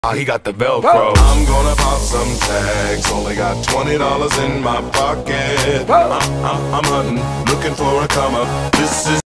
He got the Velcro. I'm gonna pop some tags. Only got $20 in my pocket. I'm hunting, looking for a come up. This is